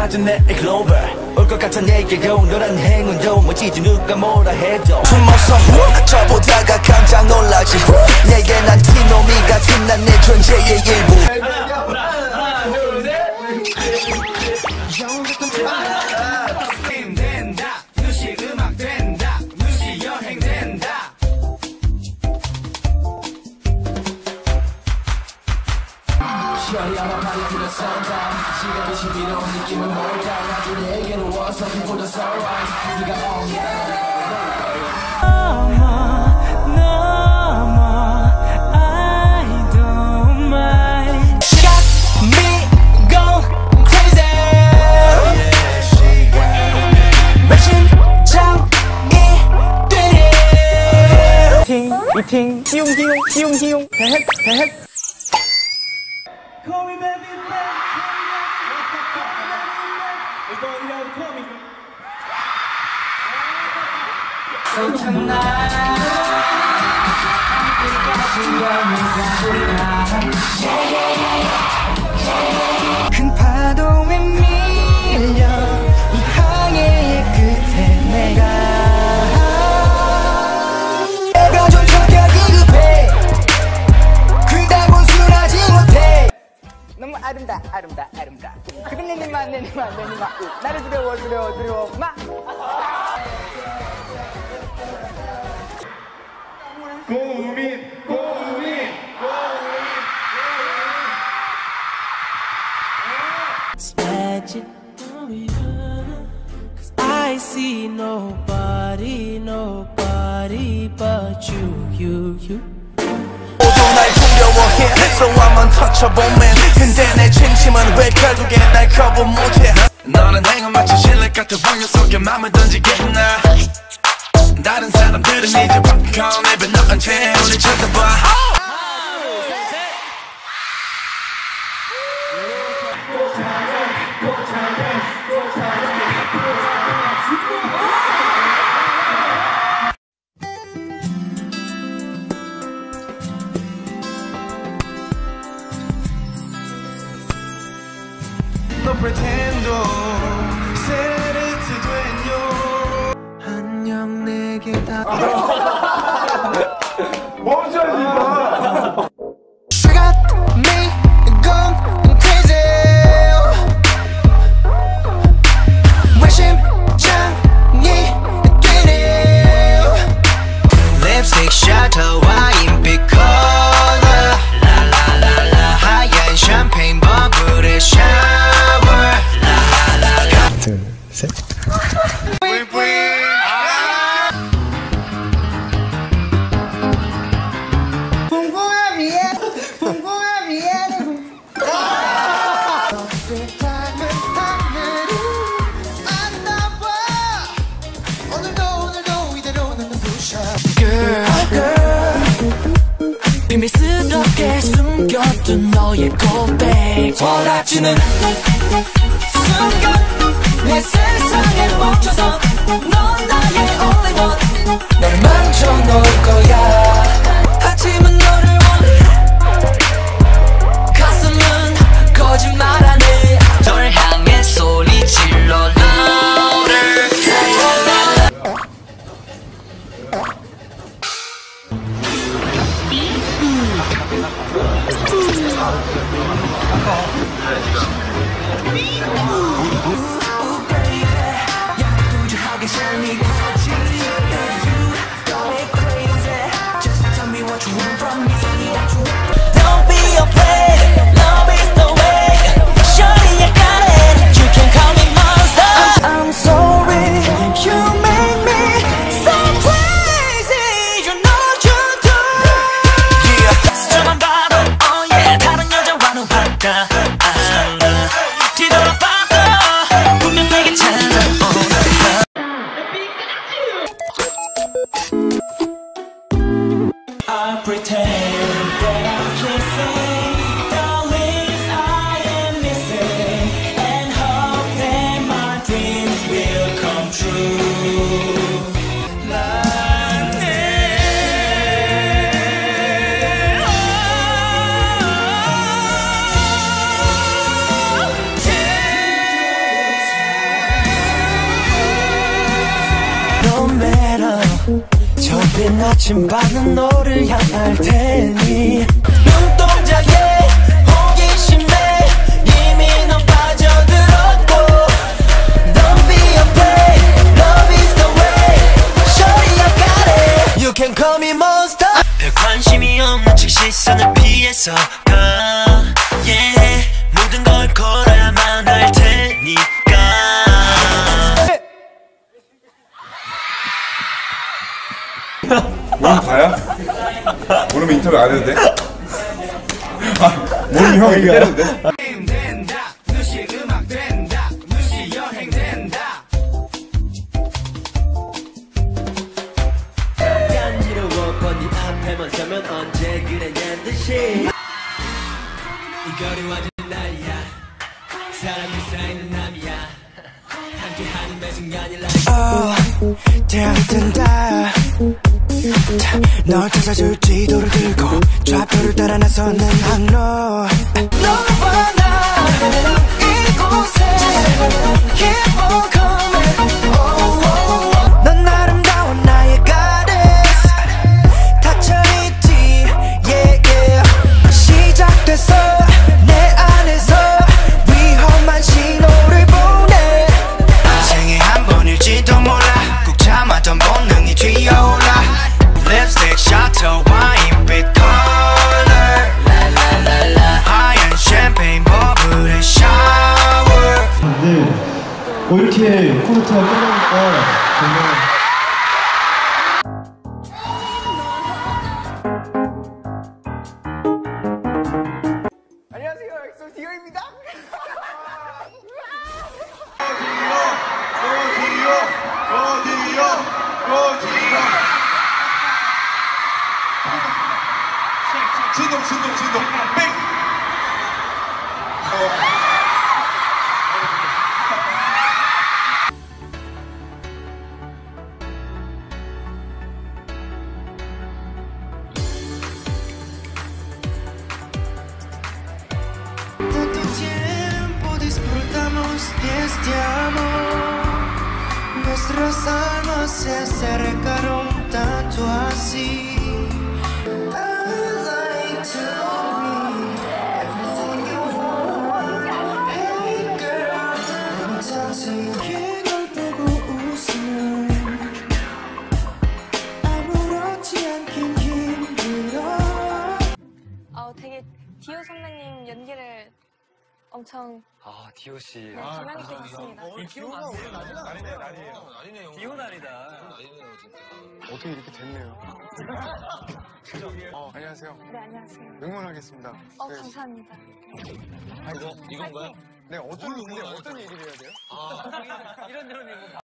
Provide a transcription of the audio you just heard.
낮은 내 글로벌 올 것 같은 얘기고 너란 행운도 멋지지 누가 뭐라 해도 숨어서 저보다가 깜짝 놀라지 내게 난 티노미 같은 난 내 존재의 일부 하나 둘셋 된다 누시 음악 된다 누시 여행 된다 쉬어야만 빨리 들어선다 시간이 시비로 느낌은 뭘까 나도 내게로 와서 before the sunrise 네가 on I don't mind Got me going crazy 내 심장이 뛰네 팅이팅 띠용띠용 띠용띠용 헤헷 헤헷 Call me baby, So tonight, 큰 파도에 밀려 이 항해의 끝에 내가 좀 성격이 급해 그다곤 순하지 못해 너무 아름다 그런 내니마 나를 두려워 마 고민 I see nobody but you 모두 날 두려워해 So I'm untouchable 근데 내 진심은 왜 결국엔 날 거부 못해 너는 행운 마치 실내 같은 방향 속에 맘을 던지겠나 다른 사람들은 이제 popcorn 입에 넣은 채 우릴 쳐다봐 No pretendo ser ese dueño 안녕 내게 다 멈춰 She got me going crazy 왜 심장이 뛰네 Lipstick shadow 와인빛 컬러 라라라라 하얀 샴페인 버블의 샤워 둘, 셋. 비밀스럽게 숨겼던 너의 고백 원하지는 순간 내 세상에 멈춰서 넌 나의 only one 널 만져 놓을 거야 하지만 너를 원해 가슴은 거짓말하네 널 향해 소리 질러 louder 이른 아침밤은 너를 향할 테니 눈동자에 호기심에 이미 넌 빠져들었고 Don't be afraid, love is the way Shorty I got it You can call me monster 별 관심이 없는 척 시선을 피해서 가 Yeah 모든 걸 걸어야만 할 테니까 모임 다야? 모임 인터뷰 안 해도 돼? 아, 모임 형 이거 해도 돼? 된다, 누시 음악 된다, 누시 여행 된다 간지러워 뻔히 앞에만 서면 언제 그랬냔 듯이 이거리 완전 난리야 사람들 사이는 남이야 함께하는 매 순간이 태양이 뜬다 널 찾아줄 지도를 들고 좌표를 따라 나서는 항로 너와 나 이곳에 Keep on coming 넌 아름다운 나의 goddess 닫혀있지 yeah yeah 시작됐어 내 안에서 위험한 신호를 보내 생애 한 번일지도 몰라 꾹 참았던 본능이 튀어올라 립스틱 샤터 와인 빛 컬러 하얀 샴페인 버블의 샤워 네, 이렇게 콘서트가 끝나니까 정말 안녕하세요, 엑소 디오입니다. 진동 백 Tanto tiempo disfrutamos de este amor Nuestras almas se acercaron tanto así I like to be everything you want Hey girl, anytime 그걸 보고 웃으면 아무렇지 않긴 힘들어 되게 디오 선배님 연기를 엄청 디오 씨. 감명 깊게 봤습니다. 디오가 오늘 날이네요. 디오 날이다. 어떻게 이렇게 됐네요. 안녕하세요. 네, 안녕하세요. 응원하겠습니다. 네. 감사합니다. 이건가요? 네, 어떤 얘기를 해야 돼요? 이런 얘기.